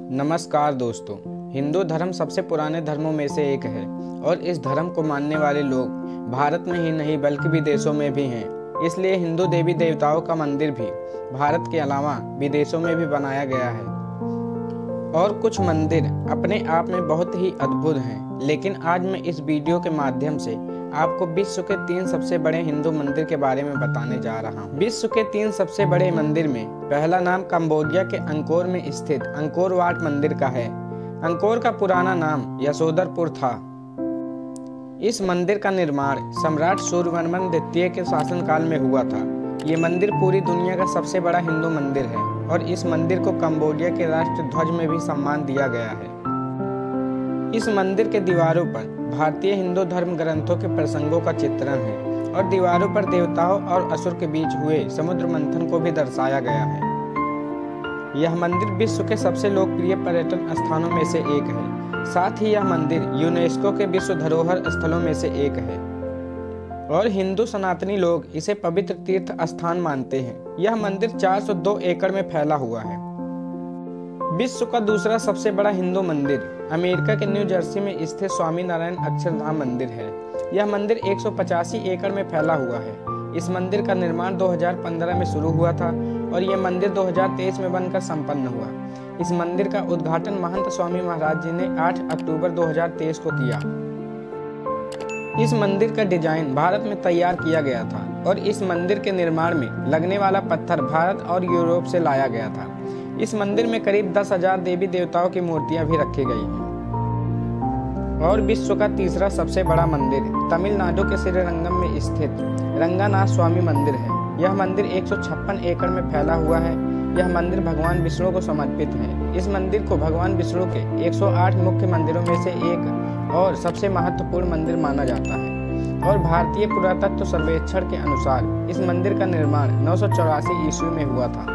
नमस्कार दोस्तों। हिंदू धर्म सबसे पुराने धर्मों में से एक है और इस धर्म को मानने वाले लोग भारत में ही नहीं बल्कि विदेशों में भी हैं। इसलिए हिंदू देवी देवताओं का मंदिर भी भारत के अलावा विदेशों में भी बनाया गया है और कुछ मंदिर अपने आप में बहुत ही अद्भुत हैं। लेकिन आज मैं इस वीडियो के माध्यम से आपको विश्व के 3 सबसे बड़े हिंदू मंदिर के बारे में बताने जा रहा हूँ। विश्व के 3 सबसे बड़े मंदिर में पहला नाम कंबोडिया के अंकोर में स्थित अंकोर वाट मंदिर का है। अंकोर का पुराना नाम यशोधरपुर था। इस मंदिर का निर्माण सम्राट सूर्यवर्मन द्वितीय के शासनकाल में हुआ था। ये मंदिर पूरी दुनिया का सबसे बड़ा हिंदू मंदिर है और इस मंदिर को कंबोडिया के राष्ट्र ध्वज में भी सम्मान दिया गया है। इस मंदिर के दीवारों पर भारतीय हिंदू धर्म ग्रंथों के प्रसंगों का चित्रण है और दीवारों पर देवताओं और असुर के बीच हुए समुद्र मंथन को भी दर्शाया गया है। यह मंदिर विश्व के सबसे लोकप्रिय पर्यटन स्थानों में से एक है। साथ ही यह मंदिर यूनेस्को के विश्व धरोहर स्थलों में से एक है और हिंदू सनातनी लोग इसे पवित्र तीर्थ स्थान मानते हैं। यह मंदिर 402 एकड़ में फैला हुआ है। विश्व का दूसरा सबसे बड़ा हिंदू मंदिर अमेरिका के न्यू जर्सी में स्थित स्वामी नारायण अक्षरधाम मंदिर है। यह मंदिर 185 एकड़ में फैला हुआ है। इस मंदिर का निर्माण 2015 में शुरू हुआ था और यह मंदिर 2023 में बनकर संपन्न हुआ। इस मंदिर का उद्घाटन महंत स्वामी महाराज जी ने 8 अक्टूबर 2023 को किया। इस मंदिर का डिजाइन भारत में तैयार किया गया था और इस मंदिर के निर्माण में लगने वाला पत्थर भारत और यूरोप से लाया गया था। इस मंदिर में करीब 10,000 देवी देवताओं की मूर्तियां भी रखी गई हैं। और विश्व का तीसरा सबसे बड़ा मंदिर तमिलनाडु के श्रीरंगम में स्थित रंगनाथ स्वामी मंदिर है। यह मंदिर 156 एकड़ में फैला हुआ है। यह मंदिर भगवान विष्णु को समर्पित है। इस मंदिर को भगवान विष्णु के 108 मुख्य मंदिरों में से एक और सबसे महत्वपूर्ण मंदिर माना जाता है और भारतीय पुरातत्व सर्वेक्षण के अनुसार इस मंदिर का निर्माण 984 ईस्वी में हुआ था।